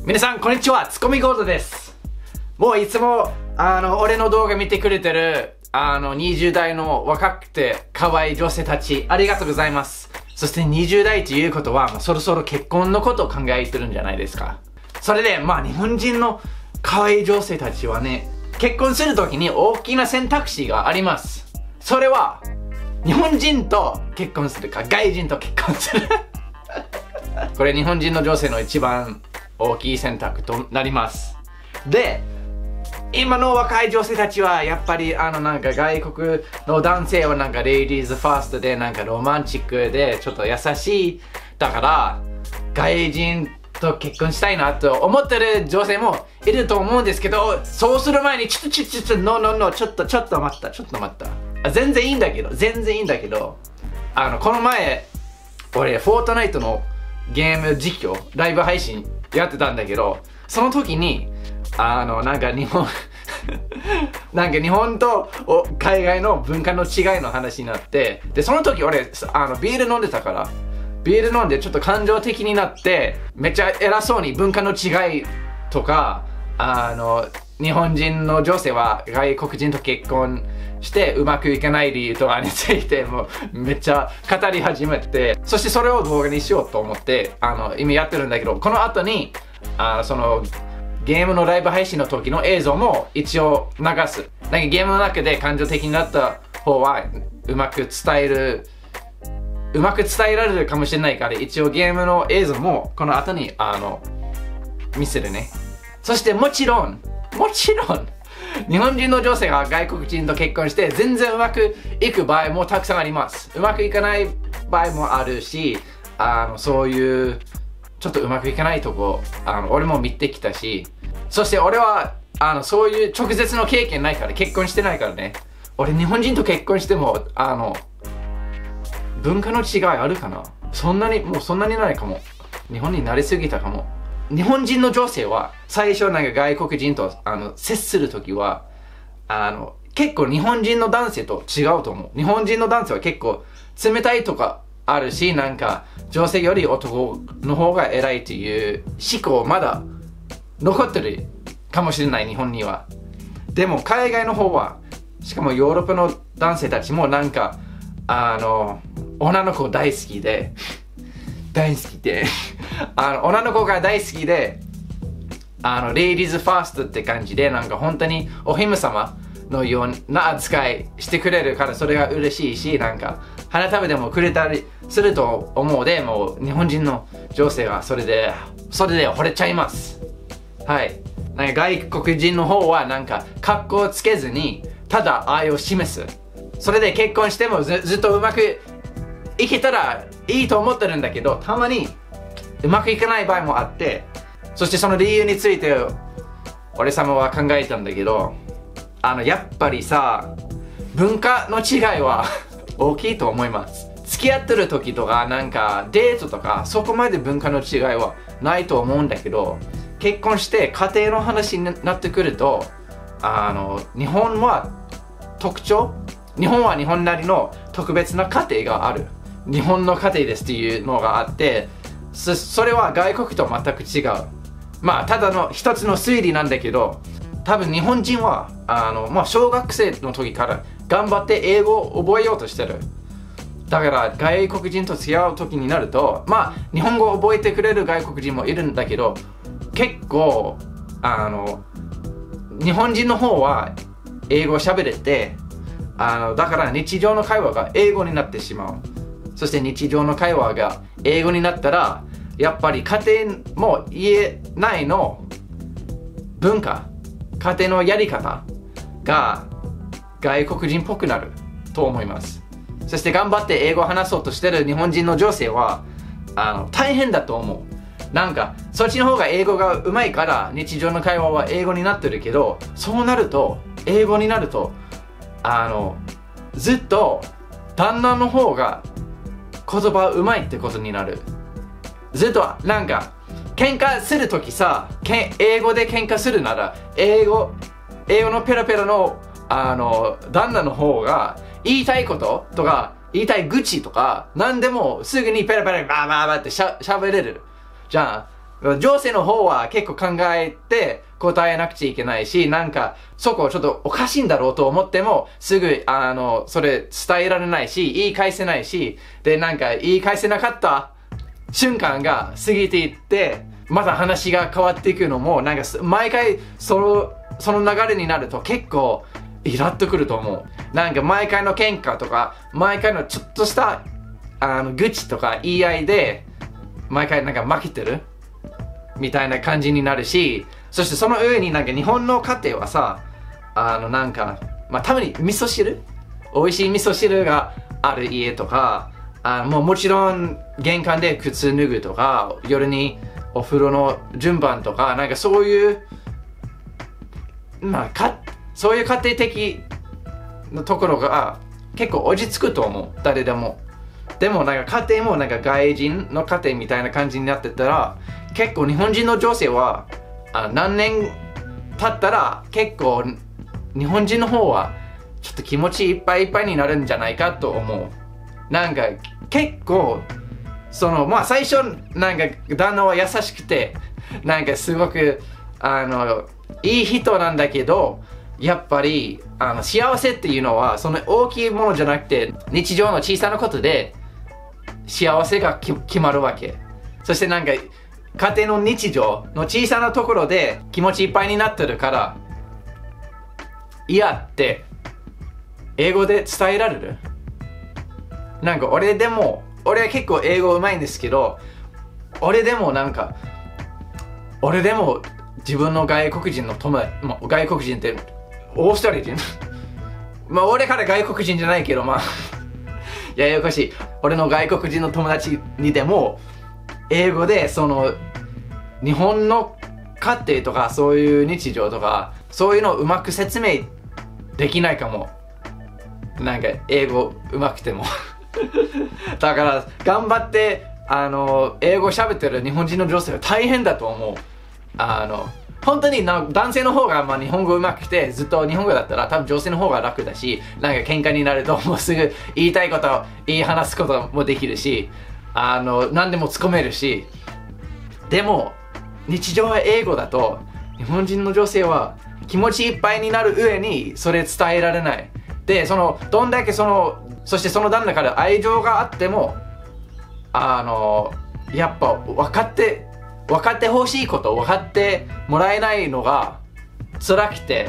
皆さんこんにちは、ツッコミゴールドです。もういつも俺の動画見てくれてる20代の若くて可愛い女性たちありがとうございます。そして20代ということはもうそろそろ結婚のことを考えてるんじゃないですか。それで日本人の可愛い女性たちはね、結婚するときに大きな選択肢があります。それは日本人と結婚するか外人と結婚するこれ日本人の女性の一番大きい選択となります。で、今の若い女性たちはやっぱり外国の男性はレイディーズファーストでロマンチックでちょっと優しい。だから外人と結婚したいなと思ってる女性もいると思うんですけど、そうする前にちょっと待った。全然いいんだけど、この前俺フォートナイトのゲーム実況ライブ配信やってたんだけど、その時に日本と海外の文化の違いの話になって、でその時俺ビール飲んでたから、ビール飲んでちょっと感情的になってめっちゃ偉そうに文化の違いとか日本人の女性は外国人と結婚してうまくいかない理由とかについてもうめっちゃ語り始めて、そしてそれを動画にしようと思って今やってるんだけど、この後にそのゲームのライブ配信の時の映像も一応流す。ゲームの中で感情的になった方はうまく伝えられるかもしれないから、一応ゲームの映像もこの後に見せるね。そしてもちろん日本人の女性が外国人と結婚して全然うまくいく場合もたくさんあります。うまくいかない場合もあるし、そういうちょっとうまくいかないとこ俺も見てきたし、そして俺はそういう直接の経験ないから、結婚してないからね。俺日本人と結婚しても文化の違いあるかな。そんなにないかも。日本に慣れすぎたかも。日本人の女性は最初外国人と接するときは結構日本人の男性と違うと思う。日本人の男性は結構冷たいとかあるし、女性より男の方が偉いという思考まだ残ってるかもしれない、日本には。でも海外の方は、しかもヨーロッパの男性たちも女の子大好きで女の子が大好きでレイディーズファーストって感じで本当にお姫様のような扱いしてくれるから、それが嬉しいし、花束でもくれたりすると思う。でもう日本人の女性はそれで惚れちゃいます。はい。外国人の方は格好つけずにただ愛を示す。それで結婚してもずっとうまくいけたらいいと思ってるんだけど、たまにうまくいかない場合もあって、そしてその理由について俺様は考えたんだけど、やっぱりさ、文化の違いは大きいと思います。付き合ってる時とかデートとかそこまで文化の違いはないと思うんだけど、結婚して家庭の話になってくると日本は日本なりの特別な家庭がある。日本の家庭ですっていうのがあって、それは外国と全く違う。ただの一つの推理なんだけど、多分日本人は小学生の時から頑張って英語を覚えようとしてる。だから外国人と付き合う時になると、日本語を覚えてくれる外国人もいるんだけど、結構日本人の方は英語を喋れて、だから日常の会話が英語になってしまう。そして日常の会話が英語になったら、やっぱり家庭も家内の文化、家庭のやり方が外国人っぽくなると思います。そして頑張って英語を話そうとしてる日本人の女性は大変だと思う。そっちの方が英語が上手いから日常の会話は英語になってるけど、そうなると英語になるとずっと旦那の方が言葉上手いってことになる。ずっと喧嘩するときさ、英語で喧嘩するなら英語のペラペラの旦那の方が言いたいこととか言いたい愚痴とか何でもすぐにペラペラバーバーバーってしゃべれる。じゃあ女性の方は結構考えて答えなくちゃいけないし、なんか、そこちょっとおかしいんだろうと思っても、すぐ、それ伝えられないし、言い返せないし、で、なんか、言い返せなかった瞬間が過ぎていって、また話が変わっていくのも、なんか、毎回、その流れになると結構、イラっとくると思う。なんか、毎回の喧嘩とか、毎回のちょっとした、愚痴とか言い合いで、毎回なんか負けてるみたいな感じになるし、そしてその上になんか日本の家庭はさ、なんか、まあ、たまに味噌汁、美味しい味噌汁がある家とか、もちろん玄関で靴脱ぐとか、夜にお風呂の順番とか、なんかそういう、まあ、そういう家庭的なところが結構落ち着くと思う、誰でも。でもなんか家庭もなんか外人の家庭みたいな感じになってたら、結構日本人の女性は何年経ったら結構日本人の方はちょっと気持ちいっぱいいっぱいになるんじゃないかと思う。なんか結構まあ最初なんか旦那は優しくてなんかすごくいい人なんだけど、やっぱり幸せっていうのはその大きいものじゃなくて日常の小さなことで幸せが決まるわけ。そしてなんか家庭の日常の小さなところで気持ちいっぱいになってるから、嫌って英語で伝えられる？なんか俺は結構英語うまいんですけど、俺でも自分の外国人の友達、外国人ってオーストラリア人まあ俺から外国人じゃないけど、まあややこしい。俺の外国人の友達にでも英語で日本の家庭とかそういう日常とかそういうのをうまく説明できないかも。なんか英語うまくてもだから頑張って英語喋ってる日本人の女性は大変だと思う。本当に男性の方が日本語うまくてずっと日本語だったら多分女性の方が楽だし、なんか喧嘩になるともうすぐ言いたいこと言い話すこともできるし、何でも突っ込めるし。でも日常は英語だと日本人の女性は気持ちいっぱいになる上にそれ伝えられない。でどんだけそしてその旦那から愛情があってもやっぱ分かってほしいこと分かってもらえないのが辛くて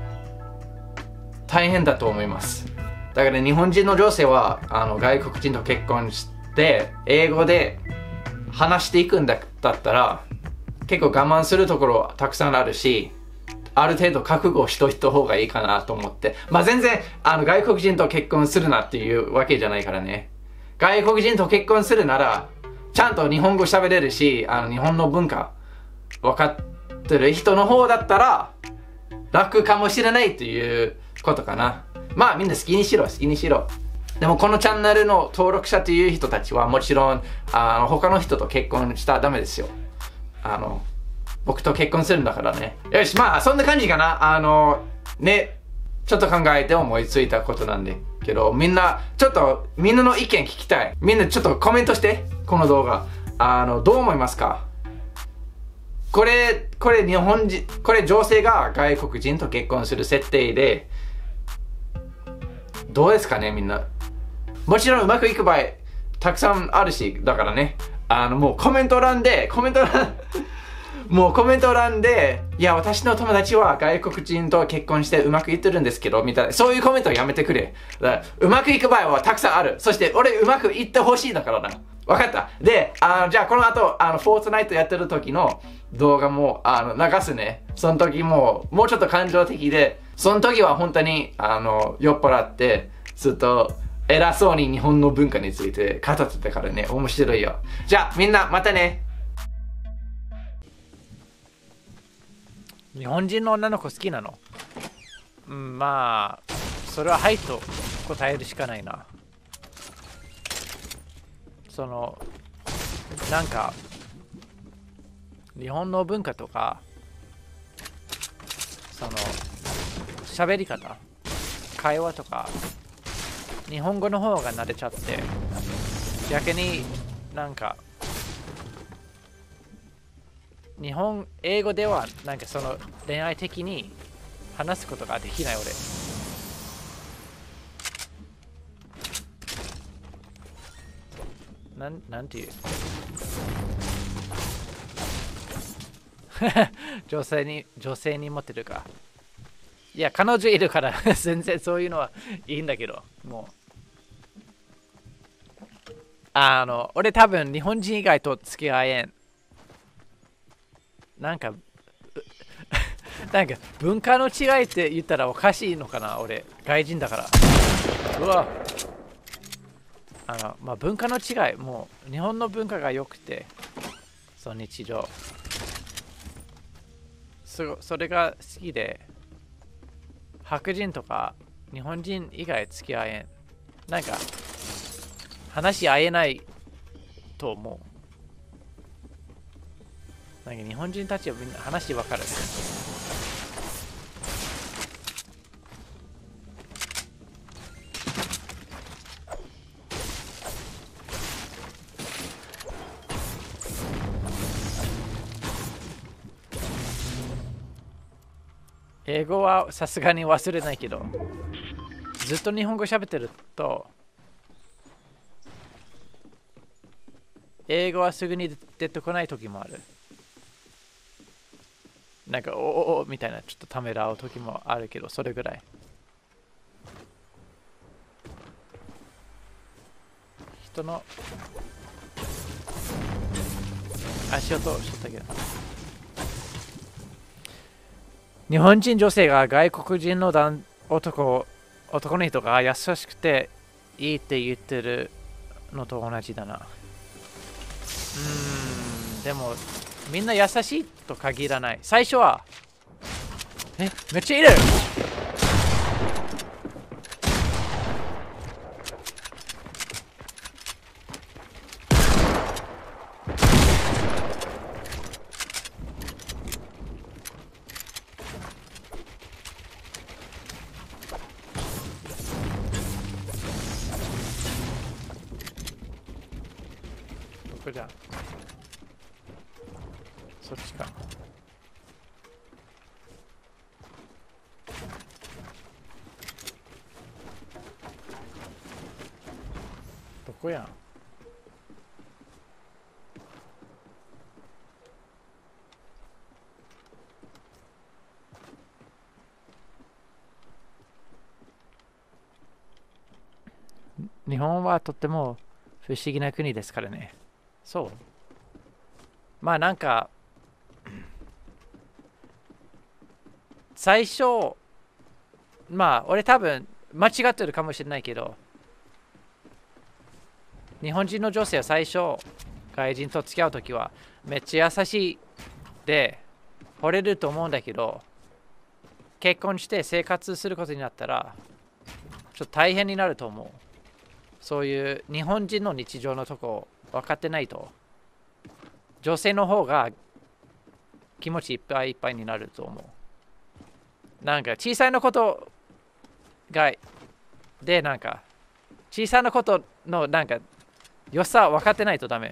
大変だと思います。だから日本人の女性は外国人と結婚して英語で話していくんだったら結構我慢するところはたくさんあるし、ある程度覚悟しといた方がいいかなと思って。まあ全然外国人と結婚するなっていうわけじゃないからね。外国人と結婚するならちゃんと日本語喋れるし、日本の文化分かってる人の方だったら楽かもしれないということかな。まあみんな好きにしろ。でもこのチャンネルの登録者という人たちはもちろん他の人と結婚したらダメですよ。僕と結婚するんだからね。よし、まあそんな感じかな。ちょっと考えて思いついたことなんだけど、みんなの意見聞きたい。みんなちょっとコメントして、この動画。どう思いますか？これ女性が外国人と結婚する設定で、どうですかね、みんな。もちろんうまくいく場合、たくさんあるし、だからね、もうコメント欄で、いや、私の友達は外国人と結婚してうまくいってるんですけど、みたいな、そういうコメントやめてくれ。だからうまくいく場合はたくさんある。そして、俺うまくいってほしいだからな。わかった。で、じゃあこの後、フォートナイトやってる時の動画も、流すね。その時もうちょっと感情的で、その時は本当に、酔っ払って、ずっと、偉そうに日本の文化について語ってたからね、面白いよ。じゃあみんなまたね。日本人の女の子好きなの？まあそれははいと答えるしかないな。なんか日本の文化とか喋り方、会話とか日本語の方が慣れちゃって、逆になんか英語ではなんかその恋愛的に話すことができない俺。なんていう女性に持ってるか。いや、彼女いるから全然そういうのはいいんだけど、もう。俺多分日本人以外と付き合えん。なんか文化の違いって言ったらおかしいのかな、俺。外人だから。うわ。まあ、文化の違い、もう日本の文化が良くて、その日常。それが好きで、白人とか日本人以外付き合えん。なんか、話し合えないと思う。なんか日本人たちはみんな話分かる。英語はさすがに忘れないけど、ずっと日本語喋ってると、英語はすぐに出てこない時もある。なんか、おみたいな、ちょっとためらう時もあるけど、それぐらい。人の足音をしとったけど。日本人女性が外国人の男の人が優しくていいって言ってるのと同じだな。でもみんな優しいと限らない。最初はめっちゃいる。じゃそっちか。どこやん。日本はとっても不思議な国ですからね。そう。まあなんか最初まあ俺多分間違ってるかもしれないけど、日本人の女性は最初外人と付き合うときはめっちゃ優しいで惚れると思うんだけど、結婚して生活することになったらちょっと大変になると思う。そういう日本人の日常のとこ分かってないと、女性の方が気持ちいっぱいいっぱいになると思う。なんか小さいのことがで、なんか小さなことのなんか良さ分かってないとダメ。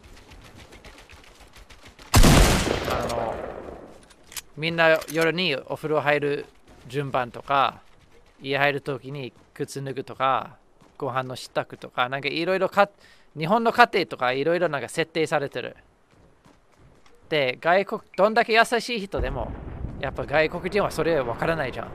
みんな夜にお風呂入る順番とか、家入るときに靴脱ぐとか、ご飯の支度とか、なんかいろいろ日本の家庭とかいろいろなんか設定されてる。で、どんだけ優しい人でも、やっぱ外国人はそれわからないじゃん。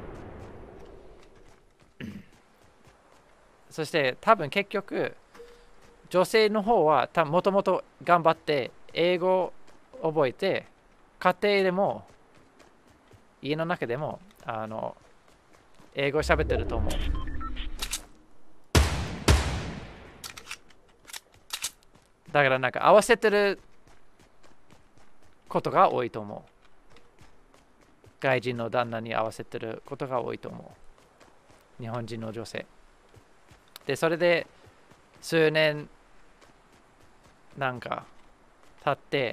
そして多分結局、女性の方はもともと頑張って英語を覚えて、家庭でも、家の中でも、英語を喋ってると思う。だからなんか合わせてることが多いと思う。外人の旦那に合わせてることが多いと思う。日本人の女性。で、それで数年なんか経って、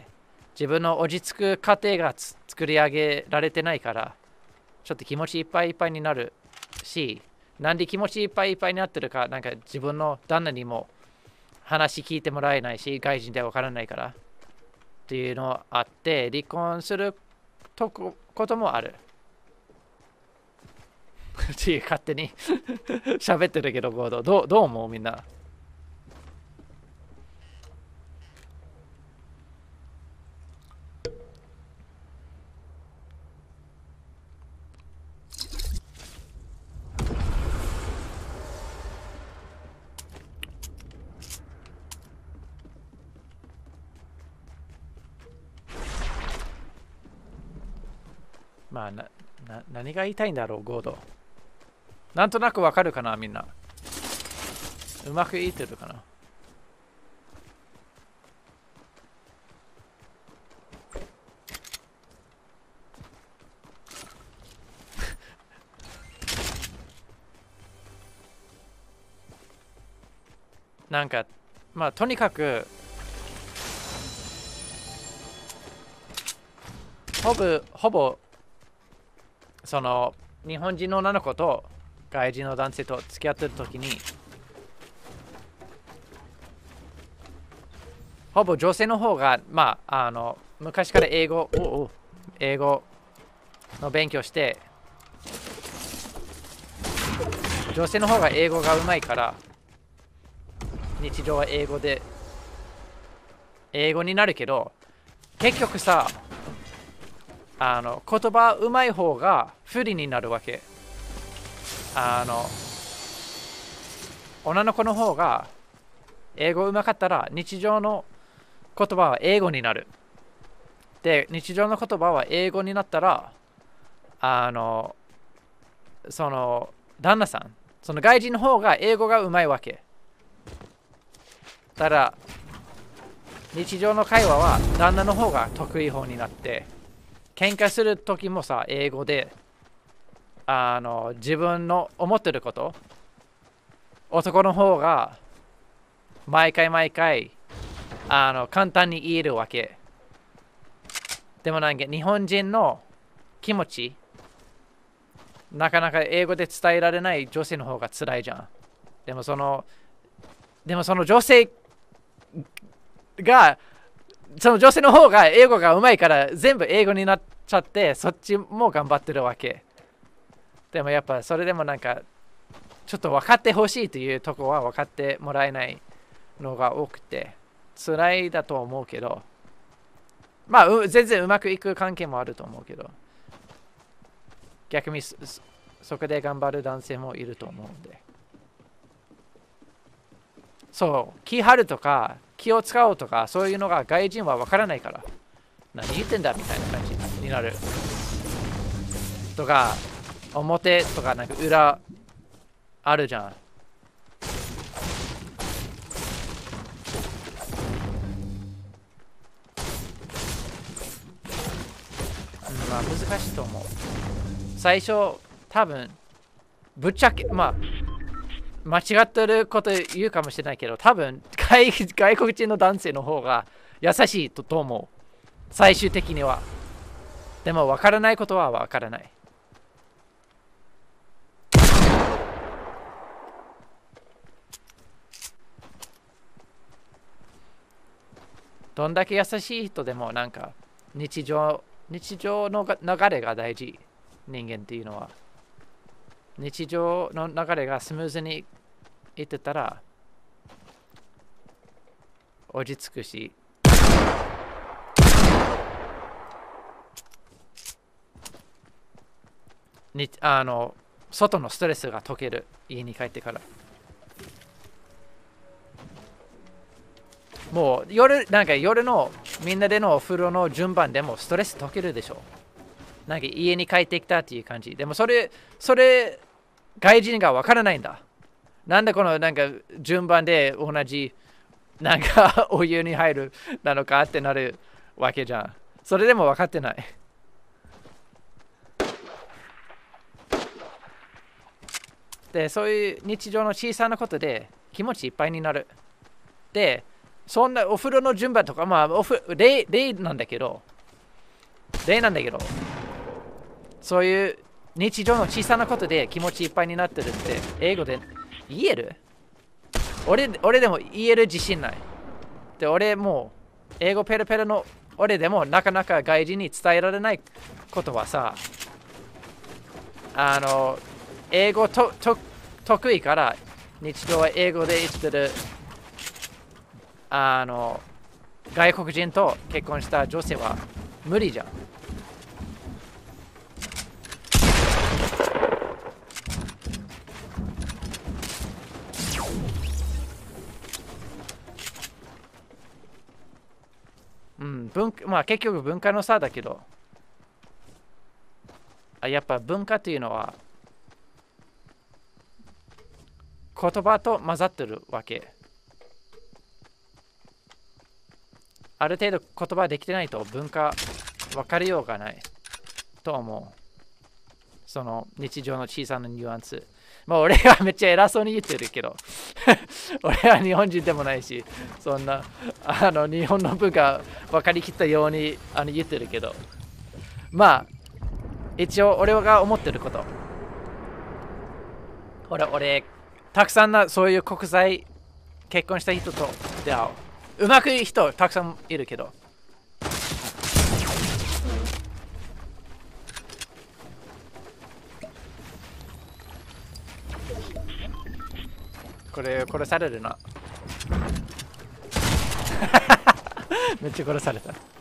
自分の落ち着く家庭が作り上げられてないから、ちょっと気持ちいっぱいいっぱいになるし、なんで気持ちいっぱいいっぱいになってるか、なんか自分の旦那にも話聞いてもらえないし、外人ではわからないから。 っていうのあって、離婚することもある。っていう勝手に喋ってるけど、ゴード。どう思うみんな。まあ何が言いたいんだろう、ゴード。なんとなくわかるかな、みんな。うまく言ってるかな。なんか、まあ、とにかく、ほぼ、その、日本人の女の子と外人の男性と付き合ってるときに、ほぼ女性の方が、まあ、昔から英語の勉強して、女性の方が英語がうまいから、日常は英語になるけど、結局さ、言葉うまい方が不利になるわけ。女の子の方が英語うまかったら日常の言葉は英語になる。で、日常の言葉は英語になったら、その旦那さん、その外人の方が英語がうまいわけ。ただ、日常の会話は旦那の方が得意方になって、喧嘩するときもさ、英語で、自分の思ってること、男の方が毎回、簡単に言えるわけ。でもなんか日本人の気持ち、なかなか英語で伝えられない女性の方が辛いじゃん。でもその女性が、その女性の方が英語がうまいから全部英語になっちゃって、そっちも頑張ってるわけ。でもやっぱそれでもなんかちょっと分かってほしいというとこは分かってもらえないのが多くて辛いだと思うけど、まあ全然うまくいく関係もあると思うけど、逆にそこで頑張る男性もいると思うんで、そう気張るとか気を使うとかそういうのが外人は分からないから、何言ってんだみたいな感じになるとか、表とかなんか裏あるじゃん。まあ難しいと思う。最初多分ぶっちゃけまあ間違ってること言うかもしれないけど、多分外国人の男性の方が優しいと思う、最終的には。でも分からないことは分からない。どんだけ優しい人でもなんか日常の流れが大事。人間っていうのは日常の流れがスムーズにいってたら落ち着くし、外のストレスが解ける。家に帰ってからもう夜のみんなでのお風呂の順番でもストレス解けるでしょ。なんか家に帰ってきたっていう感じ。でもそれ外人がわからないんだ。なんでこのなんか順番で同じなんかお湯に入るなのかってなるわけじゃん。それでも分かってない。で、そういう日常の小さなことで気持ちいっぱいになる。で、そんなお風呂の順番とか、まあ例なんだけど、そういう日常の小さなことで気持ちいっぱいになってるって英語で言える？俺でも言える自信ない。で、俺もう英語ペラペラの俺でもなかなか外人に伝えられないことはさ、英語得意から日常は英語で言ってる外国人と結婚した女性は無理じゃん。まあ結局文化の差だけど、やっぱ文化というのは言葉と混ざってるわけ。ある程度言葉できてないと文化分かりようがないと思う。その日常の小さなニュアンス。まあ俺はめっちゃ偉そうに言ってるけど俺は日本人でもないし、そんな日本の文化分かりきったように言ってるけど、まあ一応俺が思ってること、俺たくさんなそういう国際結婚した人と出会う。うまくいい人たくさんいるけど、これ殺されるなめっちゃ殺された。